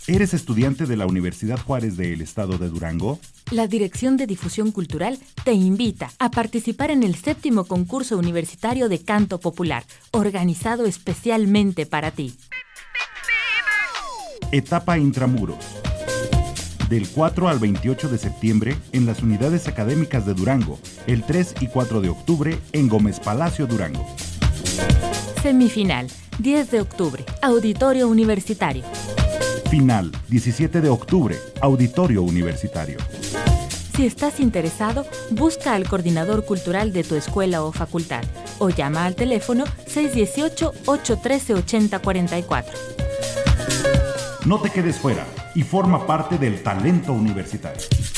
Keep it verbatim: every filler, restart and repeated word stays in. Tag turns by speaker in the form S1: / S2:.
S1: ¿Eres estudiante de la Universidad Juárez del Estado de Durango?
S2: La Dirección de Difusión Cultural te invita a participar en el séptimo concurso universitario de canto popular, organizado especialmente para ti.
S1: Etapa Intramuros. Del cuatro al veintiocho de septiembre en las unidades académicas de Durango, el tres y cuatro de octubre en Gómez Palacio, Durango.
S2: Semifinal, diez de octubre, Auditorio Universitario.
S1: Final, diecisiete de octubre, Auditorio Universitario.
S2: Si estás interesado, busca al coordinador cultural de tu escuela o facultad o llama al teléfono seis uno ocho, ocho uno tres, ocho cero cuatro cuatro.
S1: No te quedes fuera y forma parte del talento universitario.